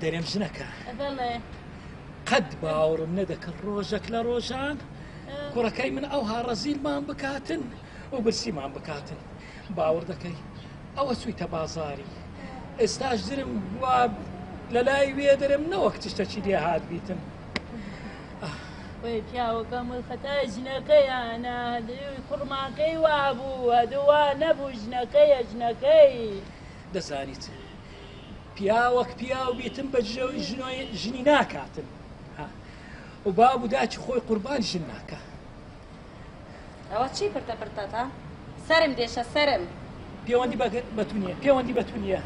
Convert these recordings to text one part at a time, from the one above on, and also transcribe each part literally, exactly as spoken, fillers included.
دەرێم ژنەکە بەڵێ قەت باوەڕم نەدەکەن ڕۆژێک لە ڕۆژان کوڕەکەی من ئەو هاڕەزیلمان بکاتن و برسیمان بکاتن باوەڕ دەکەی ئەوە چوویتە بازاری ئێستاش درم وا لە لای وێ دەرم نەوەک تشتەکی لێ هات بیتم وەی پیاوەکە مڵخەتای ژنەکەیانە کوڕماکەی وابوو هەدووا نەبوو ژنەکەیە ژنەکەی دەزانیت پیاوەک پیاو بیتم بە ژنی ناکاتن و بابوو داچی خۆی قوربانی ژن ناکە ئەوە چی پرتە پرتەتە؟ سەرم دێشە سەرم پەیوەندی بەتو نییە پەیوەندی بەتو نییە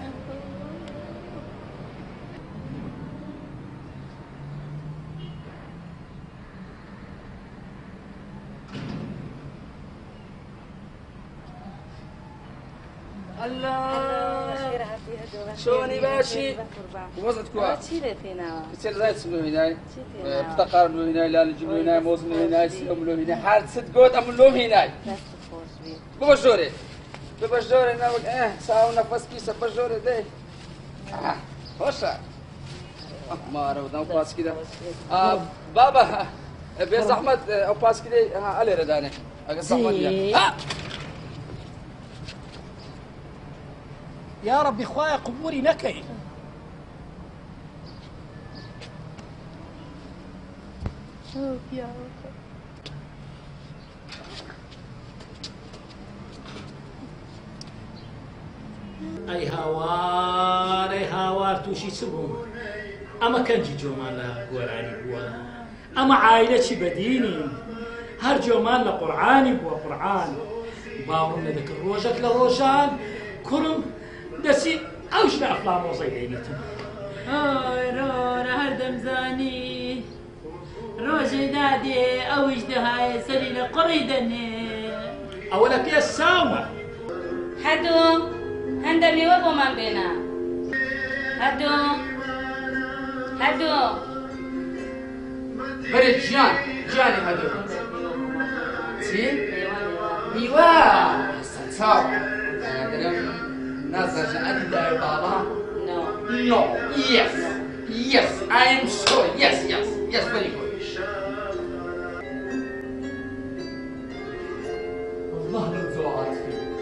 شلوني باشي وزنت كوا بتصير زي تسمو هناي بتقار له هناي لا نجيب له هناي موز له هناي سلم له هناي حال ست قوت أمن له هناي ببجوري ببجوري ناول إيه ساو نفس كيسة بجوري ده آه خوشة ما رو دام باس كده آه بابا بيز أحمد أو باس كده ها علي رداني أقص أحمد يا يا ربي خوايا قبوري نكي شوف يا اي هاوار اي هاوار توشي سبوم اما كنجي جومان لا قراني بوا اما عائلتي بديني هر جومان لا قراني بوا قران باورنا ذاك الروجك لروجان كرم دسي اوش افلام وصيدينيتم هاي رورا هردم زاني روجي دادي اوش دهاي سليل قريدني اولا في الساوة هدو هندمي وابو من بينا هدو هدو برد جان جاني هدو سي ايوا ساوة نظر أنت بابا No. No. Yes. Yes. I am sure. Yes. Yes. Yes. Very good. الله الدعاء.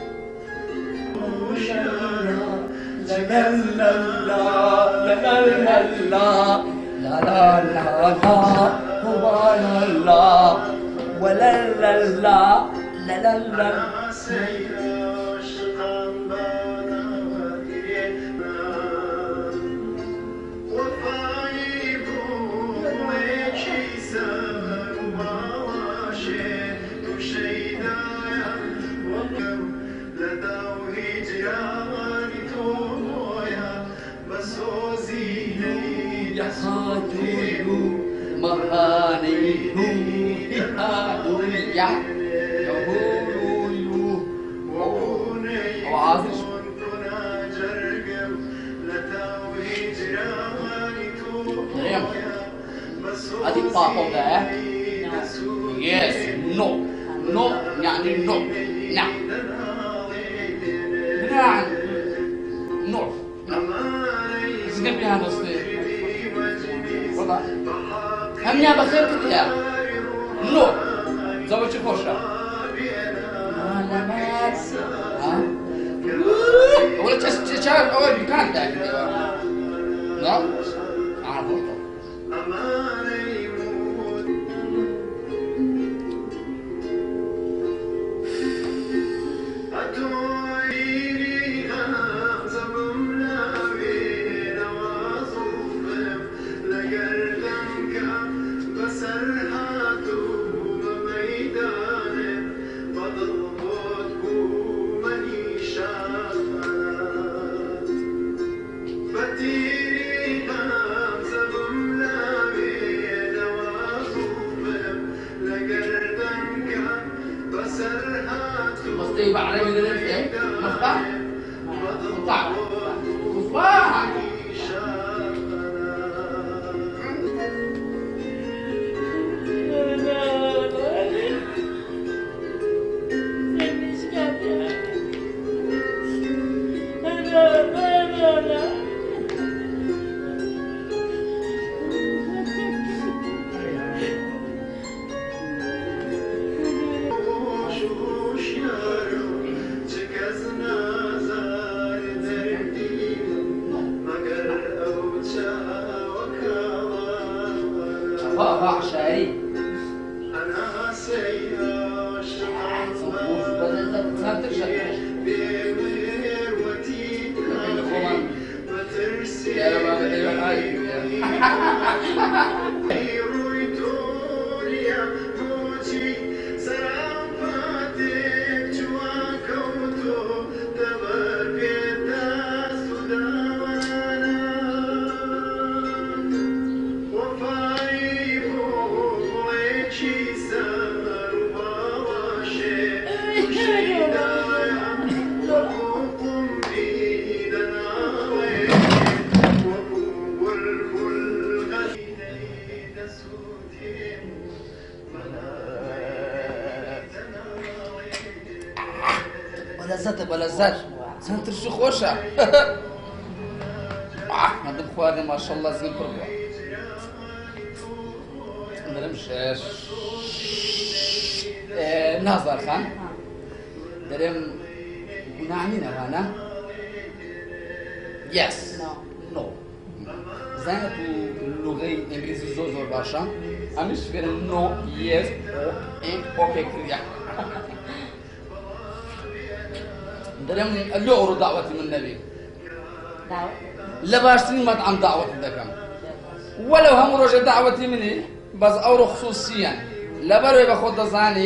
لا لا لا لا لا لا لا لا لا لا لا لا ولا لا لا لا لا لا هذه الطاقة ده yes no no يعني no نعم نعم no زين بها نصي والله هم يا بخير كده no زوجي خوشة لا ما ها ولا تشتغل أول مكان ده كده لا أعرف بەلەزەتە بەلەزەت چەند ترش و خۆشە مەدەم خواردێ ماشەڵڵا زین پڕ بووە دەرم شەش نازار خان دەرم گوناحینەوانە یەس نۆ زانێت و لوغەی ئینگلیزی زۆر زۆر باشە ئەمیش فێرن نۆ یەس ئین ئۆپێ کردیا دەرم لۆ ئەوڕۆ داوەتی من نەبی لە باشترین مەطعەم داوەت دەکەم وەلەو هەموو ڕۆژێ داوەتی منی بەس ئەوڕۆ خصوصیەن لەبەرێ بە خۆت دەزانی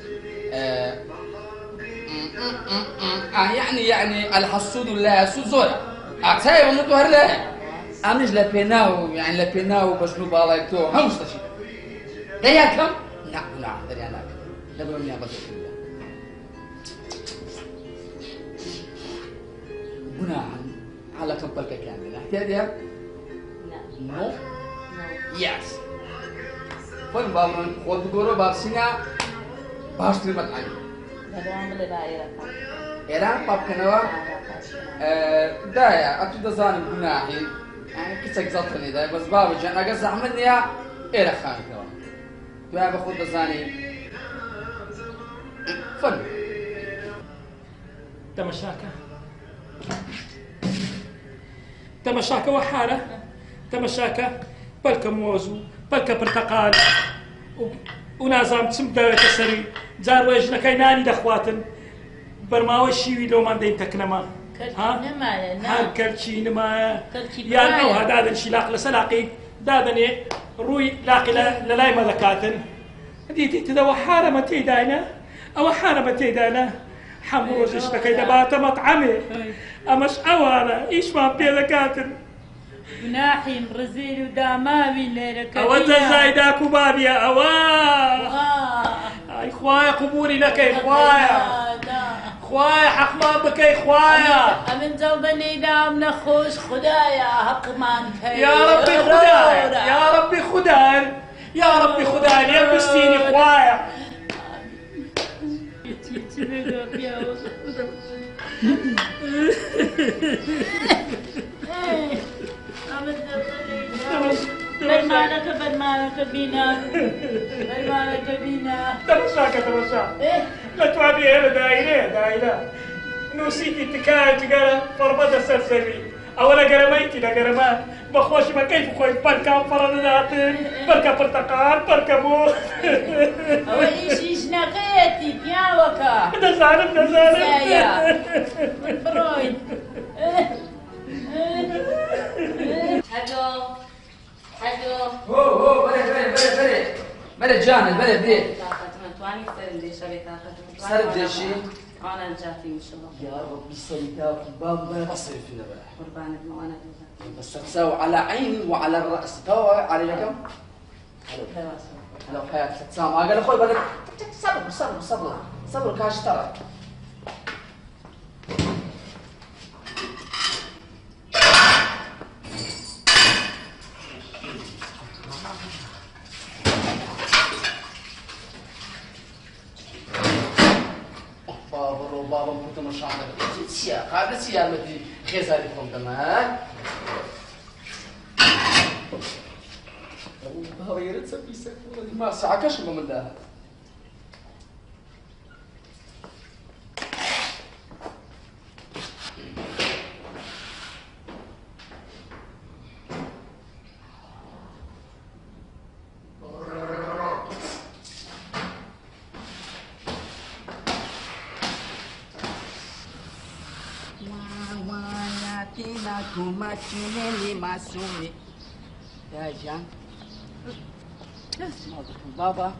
يعني يعني الحسود لا يسود زورا أعتقد أنه تهر له أمش لا بيناو يعني لا بيناو بشنو بالك تو هم مش تشي ده يا كم نعم نعم ده يا نعم ده بقول يا بدر بناء على كم بالك كامل احتياج يا نو يس وين بابرن خود بقوله بابسينا باشتري مطعم إيران بابكنوا دايا أتو دزاني بناحي يعني كتك زطني داي بس بابا جان أقا زحمتني يا إيرا خان كوا دايا بخود دزاني فن تمشاكا تمشاكا وحالة تمشاكا بلك موزو بلك برتقال ونازام تسمداوێتە سەری جار وێژ لەکەی نانی دەخواتن بەرماوە شیوی لۆمان دەین تەکنەما هەر کەرچی نمایە یان ئەو هەدادن شیلاق لەسەر لاقی دادنێ ڕووی لاقی لە لای مەدەکاتن دیتی تدەوە حارەمە تێدایە ئەوە حارەمە تێدانە هەموو ڕۆژش لەکەی دەباتە مەطعەمێ ئەمەش ئەوانە ئیشمان پێ دەکاتن گوناحیم ڕزێر و داماوی لێرەکە ئەوە جەزای داک و بابیە ئەوە ئای خوایە قبولی نەکەی خوایە خوایە حەقمان بکەی خوایە ئەمن جەڵ بەنێدام نەخۆش خودایە حەقمان کەی یا ڕەبی خودایە یا ڕەبی خودایە یا ڕەبی خودایە لێ بستینی خوایە برمانەکە برمانەکە بینە برمانەکە بینە تەمەشاکە تەمەشا لەتوانێ ئێرە دایرەیە دایرە نووسیتی تکایە جگەرە فەرمەدە سەرسەوی ئەوە لە گەرەمەیتی لە گەرەمە بەخۆشی بە کەیف خۆی پەرکام فەڕە دەداتن پەرکە پرتەقال پەرکە بۆ ئەوە ئیشیش نەکەیەتی پیاوەکە دەزانم دەزانم بڕۆین هەدۆ هەدۆ هو هو بله بله بله بله بله جانه بله بله تاقەتمە توانی سەرم دێشە بێ تاقەتم سرت دێشی ئانە جاتی انشاءالله يا ربي سليتاك باب بلا بصري في النبأ قربانك موانا بس تساوي على عيني وعلى الرأس تساوي على كم؟ هلا وحياتك تساوي قال اخوي بدك صبر صبر صبر صبر كاش ترى بابا بابا كنت مش عارف سيا قابل سيا مدي خيزاركم تمام بابا يرد سبي سكونه ما ساعكش من ده سكينة مكينة معصومة يا جان بابا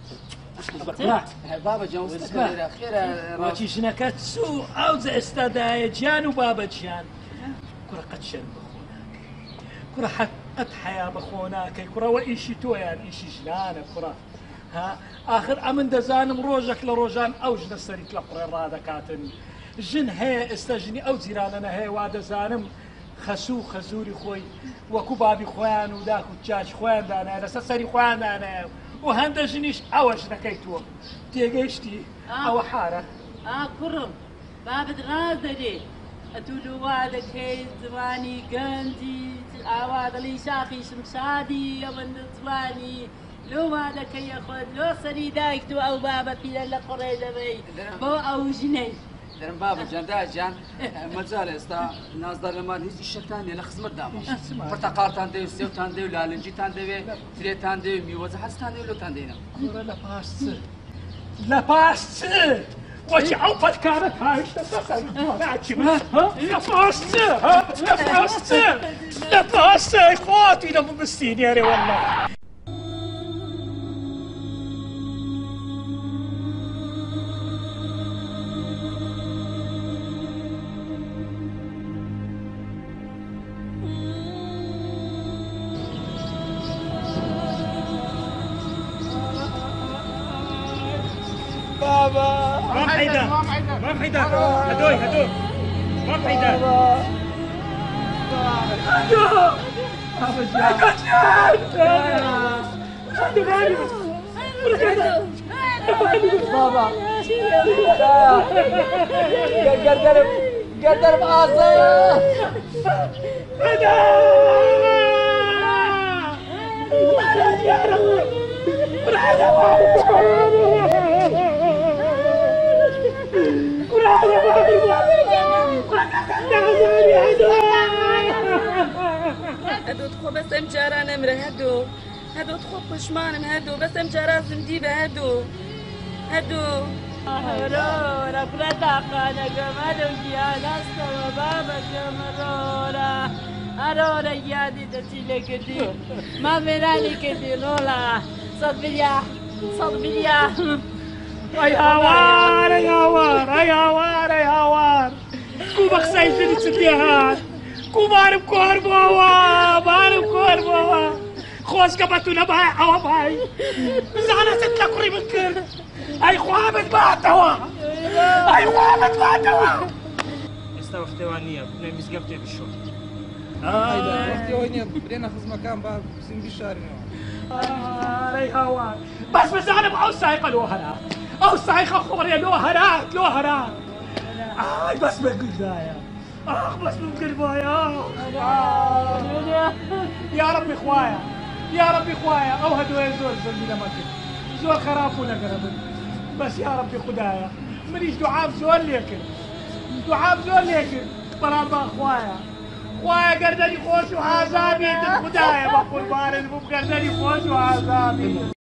بابا جان وستە خێرا وەچی ژنەکەت سوو ئەو جە ئێستادایە گیان و بابەتیان کوڕە قەت شەرم بەخۆ ناکەی کوڕە قەت حیا بەخۆ ناکەی کوڕەوە ئیشی تۆیان ئیشی ژنانە کوڕە ها آخر ئەمن دەزانم ڕۆژێک لە ڕۆژان ئەو ژنە سەریت لە قوڕێ ڕادەکاتن ژن هەیە ئێستا ژنی ئەو جیرانەنە هەیە وا دەزانم خەسوو خەزوری خۆی وەکو بابی خۆیان و داک و چاچ خۆیان دانایە لەسەر سەری خۆیان دانایە و هەندە ژنیش ئەوە ژنەکەی تۆ تێگەیشتی ئەوە حارە ئا کوڕم بابت ڕاز دەدێ ئەتوو وا دەکەی زوانی گەنجی ئاوا دڵی شاخی شمشادی ئەوەندە جوانی لۆ وا دەکەیە خۆت لۆ سەری دایک تو ئەو بابە پیرە لە قوڕێ دەبەی بۆ ئەو ژنەی دەرم بابا جان داجان مەجال ئێستا نازدار لەمان هیچ شتان لە خزمەت داما پرتەقالتان دەوێت سێوتان دەوێت لالنجیتان دەوێت فرێتان دەوێت میوەجە هەستان دەوێت لۆتان دێنم لە پاش لە پاش وەچی ئەو پەتکارە هاشتە سەر لە پاش لە پاش لە پاش خۆتی لە بستینێرێ وەڵڵا بابا مام حيدر مام حيدر هدوي هدوي مام حيدر هدوي بابا جان بابا قدر قدر بعصا يا رب هدو تخو بس ام جارا نمره هدو هدو تخو پشمانم هدو بس ام جارا زندی به هدو هدو مرورا بردا قانا قمرو جياناستا وبابا مرورا أرورا يادي تتيلي كدي ما مراني كدي رولا صد بليا صد بليا أي هوار أي هوار أي هوار أي هوار كو بخساي جدي تسديها كو بارم كور بوا بارم كور بوا خوش كبتونا باي أو باي زعنا ستلا كوري بكر أي خوابت بعتوا أي خوابت بعتوا ئێستا وەختێوانییە بنێ میزگە بتێ بشۆ وەختەوەی نییە برێنە خزمەکان با بچین بیشارینەوە أي هوار بس بزعنا أو سايقة لو هراء أو سايقة خوري لو هراء لو هراء آي بس بالقدايا آخ بس من قلبايا يا ربي خوايا يا ربي خوايا أو هدوي زور زلمي لما كنت زور خراب ولا قرب بس يا ربي خدايا منيش دعاء زور ليكن دعاء زور ليكن برابا خوايا خوايا قردني خوش وعذابي خدايا بقول بارد بقردني خوش وعذابي